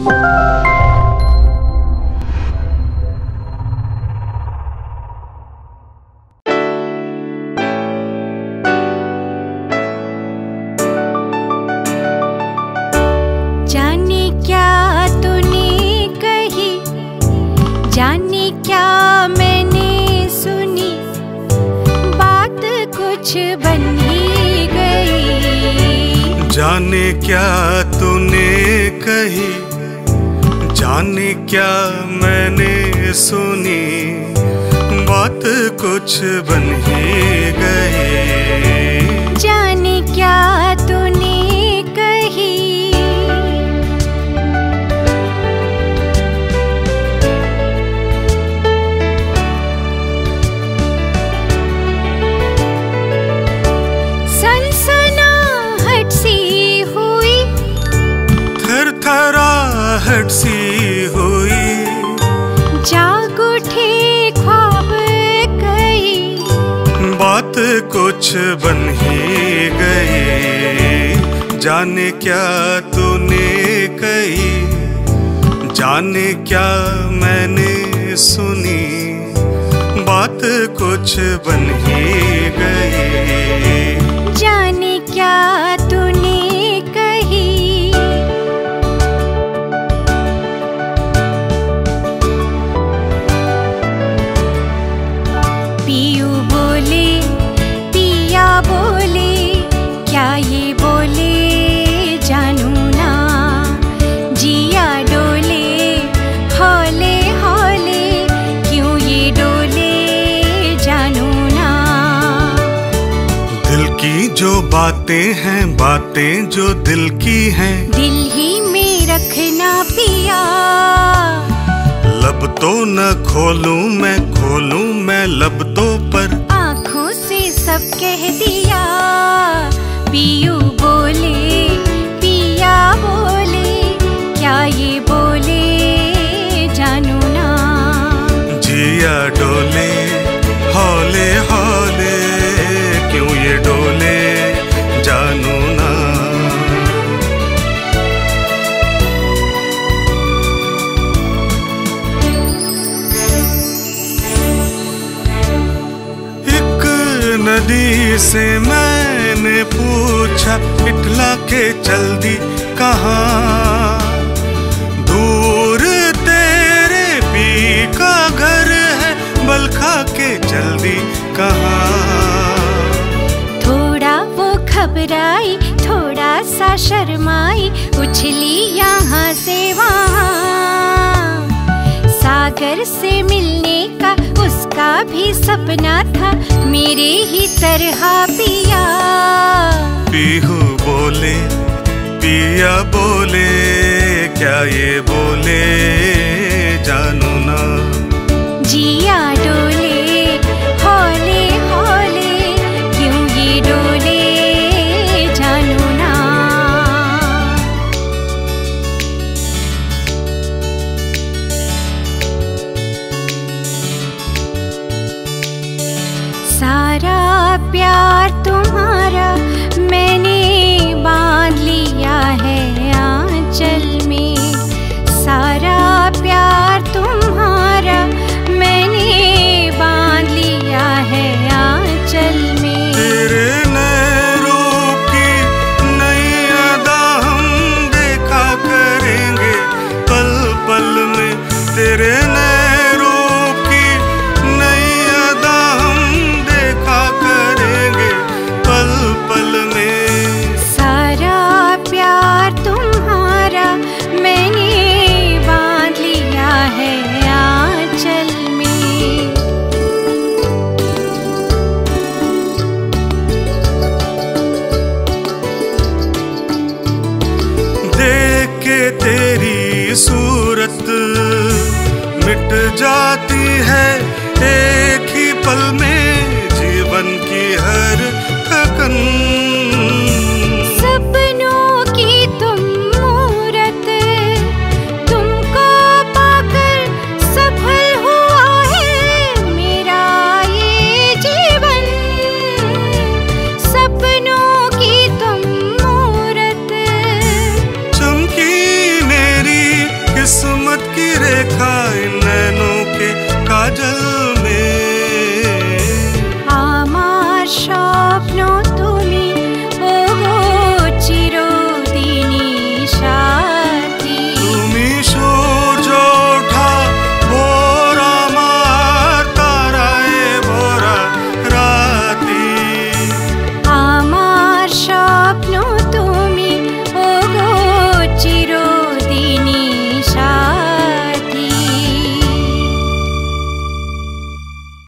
जाने क्या तूने कही, जाने क्या मैंने सुनी, बात कुछ बन ही गई। जाने क्या तूने कही, सनसनाहट सी हुई, थरथराहट सी हुई, जाग उठे ख्वाब कई, बात कुछ बन ही गई। जाने क्या तूने कही, जाने क्या मैंने सुनी, बात कुछ बन ही गई। जाने क्या तूने कही। पियू बोले, पिया बोले, क्या ये बोले जानू ना, जिया डोले हौले हौले, क्यों ये डोले जानू ना। दिल की जो बातें हैं, बातें जो दिल की हैं, दिल ही में रखना पिया, लब तो न खोलूं मैं लब तो पर, आँखों से सब कह दिया। पियू बोले, पिया बोले, क्या ये बोले जानू ना, जिया डोले हौले हौले, क्यों ये डोले जानू ना। नदी से मैंने पूछा, इठला के चल दी कहाँ, दूर तेरे पी का घर है, बल खा के चल दी कहाँ। थोड़ा वो घबराई, थोड़ा सा शर्माई, उछली यहाँ से वहाँ, सागर से मिलने का उसका भी सपना था, मेरे ही तरह पिया। पीहू बोले, पिया बोले, क्या ये बोले जानू ना, जिया डोले हौले हौले, क्यों ये डोले जानू ना। सारा प्यार तुम्हारा मैंने बांध लिया है आंचल में, सारा प्यार तुम्हारा मैंने बांध लिया है आंचल में। तेरे नए रूप की नई अदा हम देखा करेंगे पल पल में, तेरे नए रूप की नई अदा हम देखा करेंगे पल पल में। सारा प्यार तुम्हारा मैंने बांध लिया है आंचल में। देख के तेरी सूरत मिट जाती है